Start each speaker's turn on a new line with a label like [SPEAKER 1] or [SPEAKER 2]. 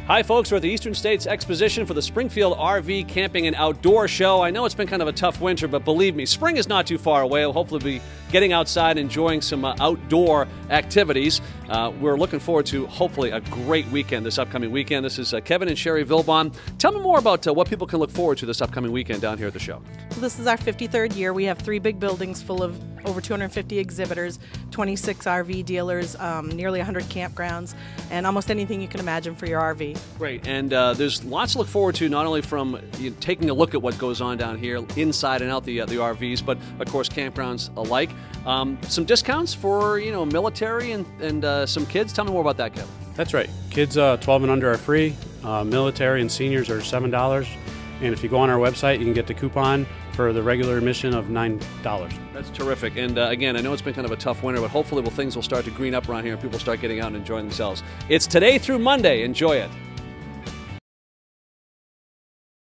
[SPEAKER 1] Hi, folks. We're at the Eastern States Exposition for the Springfield RV Camping and Outdoor Show. I know it's been kind of a tough winter, but believe me, spring is not too far away. We'll hopefully be getting outside, enjoying some outdoor activities. We're looking forward to, hopefully, a great weekend this upcoming weekend. This is Kevin and Sherry Vilbon. Tell me more about what people can look forward to this upcoming weekend down here at the show.
[SPEAKER 2] This is our 53rd year. We have 3 big buildings full of over 250 exhibitors, 26 RV dealers, nearly 100 campgrounds, and almost anything you can imagine for your RV.
[SPEAKER 1] Great, and there's lots to look forward to, not only from taking a look at what goes on down here, inside and out the RVs, but of course campgrounds alike. Some discounts for military and some kids. Tell me more about that, Kevin.
[SPEAKER 3] That's right. Kids 12 and under are free. Military and seniors are $7. And if you go on our website, you can get the coupon for the regular admission of $9.
[SPEAKER 1] That's terrific. And again, I know it's been kind of a tough winter, but hopefully things will start to green up around here and people start getting out and enjoying themselves. It's today through Monday. Enjoy it.